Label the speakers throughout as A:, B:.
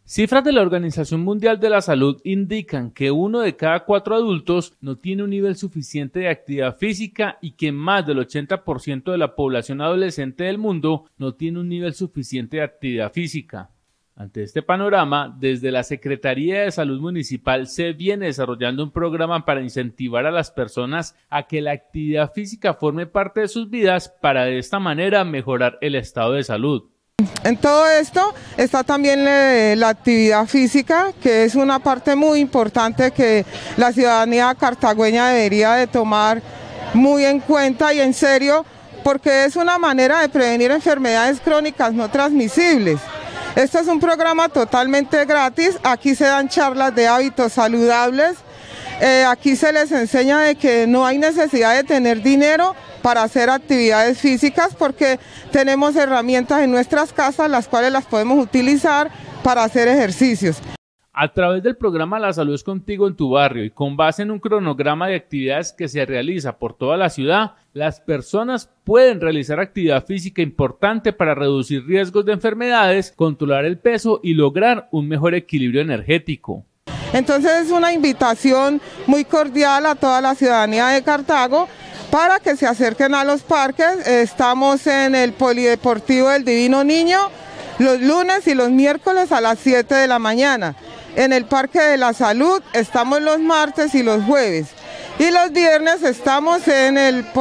A: Cifras de la Organización Mundial de la Salud indican que 1 de cada 4 adultos no tiene un nivel suficiente de actividad física y que más del 80% de la población adolescente del mundo no tiene un nivel suficiente de actividad física. Ante este panorama, desde la Secretaría de Salud Municipal se viene desarrollando un programa para incentivar a las personas a que la actividad física forme parte de sus vidas para de esta manera mejorar el estado de salud.
B: En todo esto está también la actividad física, que es una parte muy importante que la ciudadanía cartagüeña debería de tomar muy en cuenta y en serio, porque es una manera de prevenir enfermedades crónicas no transmisibles. Este es un programa totalmente gratis, aquí se dan charlas de hábitos saludables, aquí se les enseña de que no hay necesidad de tener dinero para hacer actividades físicas porque tenemos herramientas en nuestras casas las cuales las podemos utilizar para hacer ejercicios.
A: A través del programa La Salud es Contigo en tu barrio y con base en un cronograma de actividades que se realiza por toda la ciudad, las personas pueden realizar actividad física importante para reducir riesgos de enfermedades, controlar el peso y lograr un mejor equilibrio energético.
B: Entonces es una invitación muy cordial a toda la ciudadanía de Cartago para que se acerquen a los parques. Estamos en el Polideportivo del Divino Niño los lunes y los miércoles a las 7 de la mañana. En el Parque de la Salud estamos los martes y los jueves. Y los viernes estamos en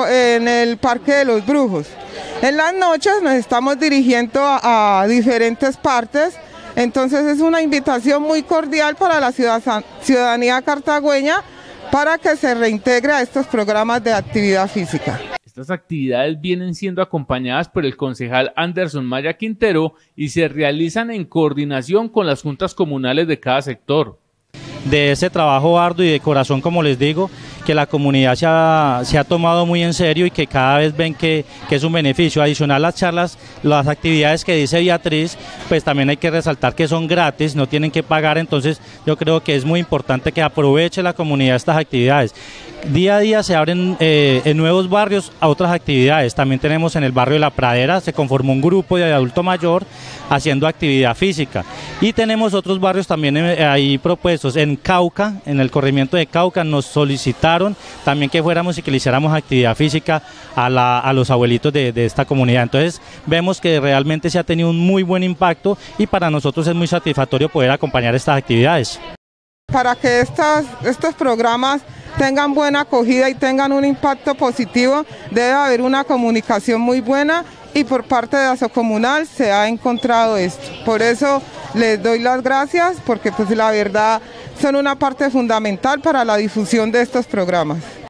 B: el Parque de los Brujos. En las noches nos estamos dirigiendo a diferentes partes. Entonces es una invitación muy cordial para la ciudadanía cartagüeña para que se reintegre a estos programas de actividad física.
A: Estas actividades vienen siendo acompañadas por el concejal Anderson Maya Quintero y se realizan en coordinación con las juntas comunales de cada sector.
C: De ese trabajo arduo y de corazón, como les digo, que la comunidad se ha tomado muy en serio y que cada vez ven que es un beneficio. Adicional a las charlas, las actividades que dice Beatriz, pues también hay que resaltar que son gratis, no tienen que pagar, entonces yo creo que es muy importante que aproveche la comunidad estas actividades. Día a día se abren en nuevos barrios a otras actividades. También tenemos en el barrio de La Pradera, se conformó un grupo de adulto mayor haciendo actividad física. Y tenemos otros barrios también ahí propuestos. En Cauca, en el corregimiento de Cauca, nos solicitaron también que fuéramos y que le hiciéramos actividad física a los abuelitos de esta comunidad. Entonces vemos que realmente se ha tenido un muy buen impacto y para nosotros es muy satisfactorio poder acompañar estas actividades.
B: Para que estos programas tengan buena acogida y tengan un impacto positivo, debe haber una comunicación muy buena y por parte de Asocomunal se ha encontrado esto. Por eso les doy las gracias porque pues la verdad son una parte fundamental para la difusión de estos programas.